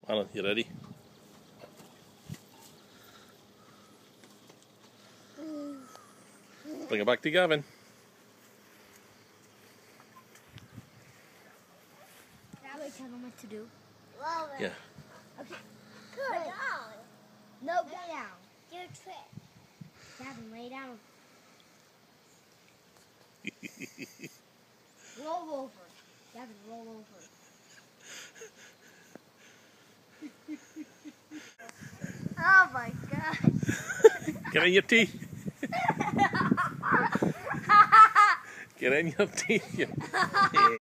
Marlin, you ready? Bring it back to Gavin. Now we tell him what to do. Yeah. Okay. Good dog. No, go down. Do a trick. Gavin, lay down. Roll over. Gavin, roll over. Oh my God. Get in your teeth. Get in your teeth.